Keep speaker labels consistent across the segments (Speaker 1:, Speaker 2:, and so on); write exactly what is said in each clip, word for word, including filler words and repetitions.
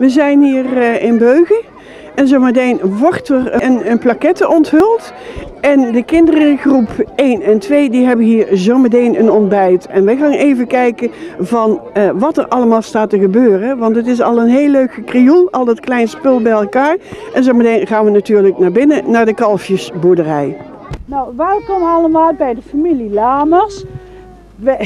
Speaker 1: We zijn hier uh, in Beugen en zometeen wordt er een, een plaquette onthuld. En de kinderen groep één en twee die hebben hier zometeen een ontbijt. En we gaan even kijken van uh, wat er allemaal staat te gebeuren. Want het is al een heel leuk gekrioel, al dat klein spul bij elkaar. En zometeen gaan we natuurlijk naar binnen, naar de kalfjesboerderij.
Speaker 2: Nou, welkom allemaal bij de familie Lamers. Wij,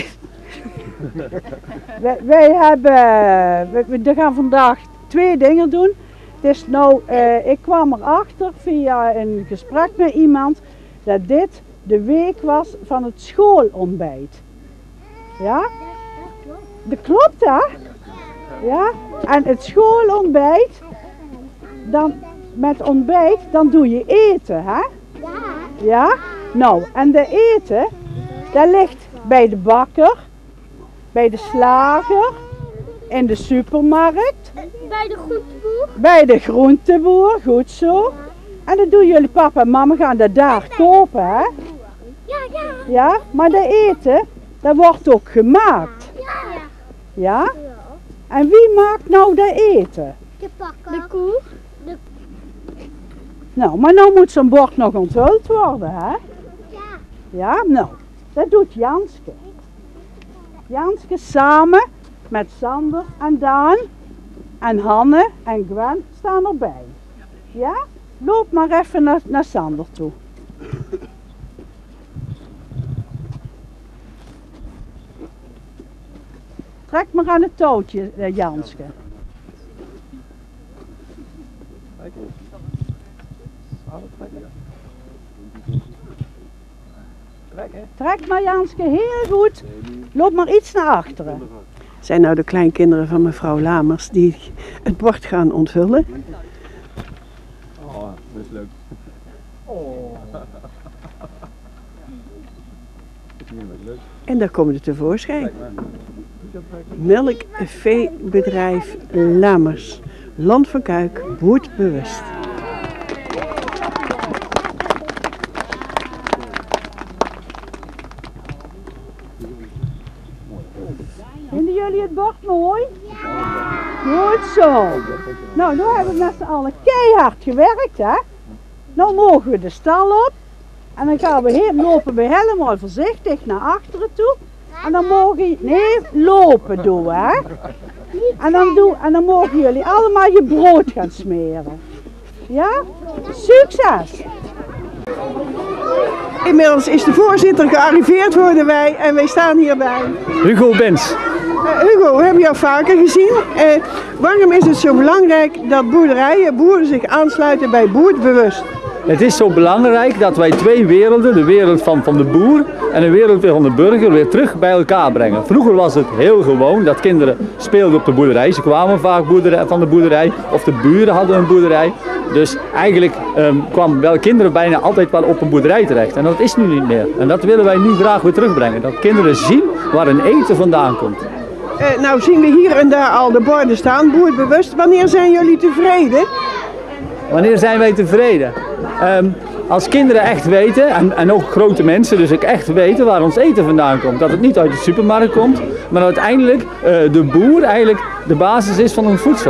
Speaker 2: wij, wij hebben, we, we gaan vandaag twee dingen doen. Het is nou, uh, ik kwam erachter via een gesprek met iemand dat dit de week was van het schoolontbijt. Ja? Dat klopt hè? Ja? En het schoolontbijt, dan, met ontbijt, dan doe je eten hè? Ja? Nou, en de eten, dat ligt bij de bakker, bij de slager, in de supermarkt.
Speaker 3: Bij de groenteboer?
Speaker 2: Bij de groenteboer, goed zo. En dan doen jullie papa en mama gaan dat daar kopen, hè?
Speaker 3: Ja, ja.
Speaker 2: Ja, maar dat eten, dat wordt ook gemaakt.
Speaker 3: Ja.
Speaker 2: Ja? En wie maakt nou dat eten?
Speaker 3: De bakker. De koe. De...
Speaker 2: Nou, maar nou moet zo'n bord nog onthuld worden, hè?
Speaker 3: Ja.
Speaker 2: Ja, nou, dat doet Janske. Janske samen met Sander en Daan en Hanne en Gwen staan erbij. Ja? Loop maar even naar, naar Sander toe. Trek maar aan het touwtje, Janske. Trek maar Janske, heel goed. Loop maar iets naar achteren.
Speaker 1: Zijn nou de kleinkinderen van mevrouw Lamers die het bord gaan onthullen.
Speaker 4: Oh, dat is leuk. Oh.
Speaker 1: En daar komen ze tevoorschijn. Melkveebedrijf Lamers. Land van Kuik, boerbewust.
Speaker 2: Vinden jullie het bord mooi? Ja! Goed zo. Nou, nu hebben we met z'n allen keihard gewerkt, hè? Nou mogen we de stal op. En dan gaan we heel, lopen we helemaal voorzichtig naar achteren toe. En dan mogen, nee, lopen doen, hè? En dan, doen, en dan mogen jullie allemaal je brood gaan smeren. Ja? Succes!
Speaker 1: Inmiddels is de voorzitter gearriveerd, hoorden wij, en wij staan hierbij.
Speaker 5: Hugo Bens.
Speaker 1: Uh, Hugo, we hebben jou vaker gezien. Uh, waarom is het zo belangrijk dat boerderijen, boeren zich aansluiten bij Boerbewust?
Speaker 5: Het is zo belangrijk dat wij twee werelden, de wereld van, van de boer en de wereld van de burger, weer terug bij elkaar brengen. Vroeger was het heel gewoon dat kinderen speelden op de boerderij. Ze kwamen vaak boerderij, van de boerderij of de buren hadden een boerderij. Dus eigenlijk um, kwamen wel kinderen bijna altijd wel op een boerderij terecht. En dat is nu niet meer. En dat willen wij nu graag weer terugbrengen. Dat kinderen zien waar hun eten vandaan komt.
Speaker 1: Uh, nou zien we hier en daar al de borden staan, boerbewust. Wanneer zijn jullie tevreden?
Speaker 5: Wanneer zijn wij tevreden? Um, als kinderen echt weten, en, en ook grote mensen dus ook echt weten waar ons eten vandaan komt. Dat het niet uit de supermarkt komt, maar uiteindelijk uh, de boer eigenlijk de basis is van ons voedsel.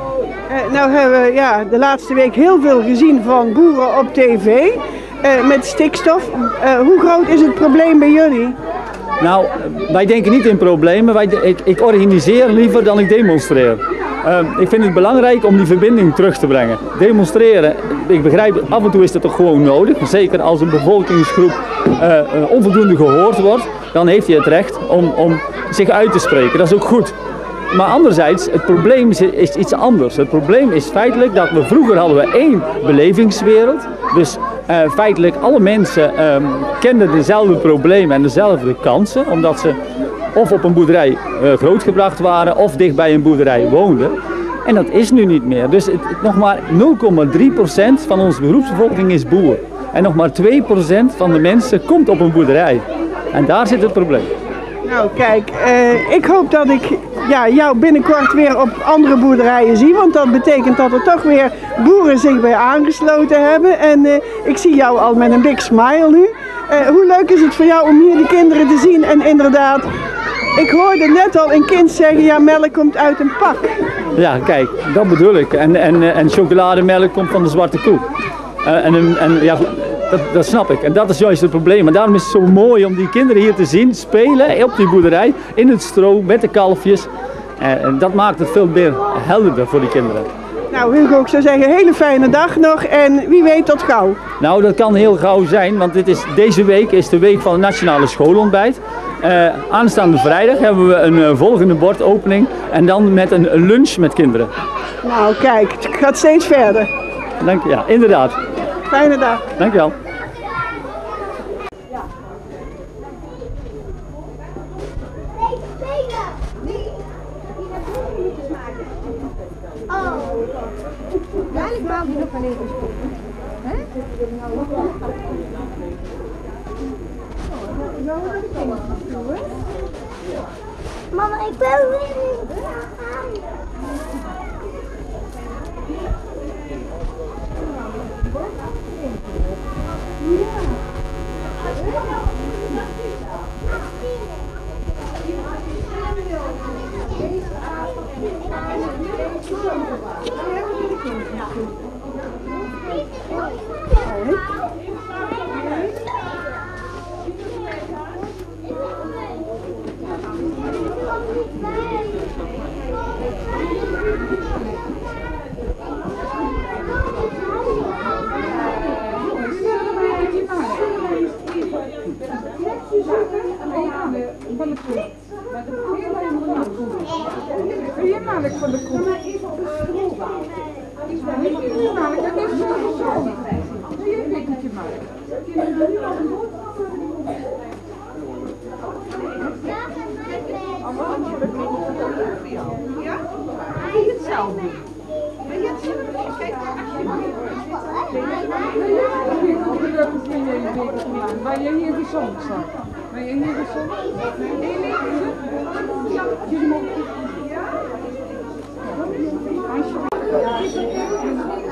Speaker 1: Uh, nou hebben we ja, de laatste week heel veel gezien van boeren op tv uh, met stikstof. Uh, hoe groot is het probleem bij jullie?
Speaker 5: Nou, wij denken niet in problemen. Wij, ik, ik organiseer liever dan ik demonstreer. Uh, ik vind het belangrijk om die verbinding terug te brengen. Demonstreren, ik begrijp, af en toe is dat toch gewoon nodig. Zeker als een bevolkingsgroep uh, onvoldoende gehoord wordt, dan heeft hij het recht om, om zich uit te spreken. Dat is ook goed. Maar anderzijds, het probleem is, is iets anders. Het probleem is feitelijk dat we vroeger hadden we één belevingswereld. Dus uh, feitelijk alle mensen um, kenden dezelfde problemen en dezelfde kansen. Omdat ze of op een boerderij uh, grootgebracht waren of dicht bij een boerderij woonden. En dat is nu niet meer. Dus het, het, nog maar nul komma drie procent van onze beroepsbevolking is boer. En nog maar twee procent van de mensen komt op een boerderij. En daar zit het probleem.
Speaker 1: Nou kijk, uh, ik hoop dat ik ja, jou binnenkort weer op andere boerderijen zie. Want dat betekent dat er toch weer boeren zich bij aangesloten hebben. En uh, ik zie jou al met een big smile nu. Uh, hoe leuk is het voor jou om hier die kinderen te zien en inderdaad Ik hoorde net al een kind zeggen, ja, melk komt uit een pak.
Speaker 5: Ja, kijk, dat bedoel ik. En, en, en chocolademelk komt van de zwarte koe. Uh, en, en ja, dat, dat snap ik. En dat is juist het probleem. En daarom is het zo mooi om die kinderen hier te zien spelen op die boerderij, in het stro, met de kalfjes. En, en dat maakt het veel meer helderder voor die kinderen.
Speaker 1: Nou Hugo, ik zou zeggen, een hele fijne dag nog en wie weet tot gauw.
Speaker 5: Nou, dat kan heel gauw zijn, want dit is, deze week is de week van het nationale schoolontbijt. Uh, aanstaande vrijdag hebben we een uh, volgende bordopening en dan met een lunch met kinderen.
Speaker 1: Nou kijk, het gaat steeds verder.
Speaker 5: Dank je, ja, inderdaad.
Speaker 1: Fijne dag.
Speaker 5: Dank je wel.
Speaker 6: Dadelijk bouw je nog een even spoor. Hè?
Speaker 3: Mama, ik ben weer niet gaan.
Speaker 6: Van de koe. Wil je melk van de koe? Wil je melk? Dat is zo gezond. Wil je een bekertje melk? Ja? Wil je het zelf doen? Wil je het zelf doen? Kijk, ben je hier gezond zijn? Ben je hier gezond? Nee, nee, ja?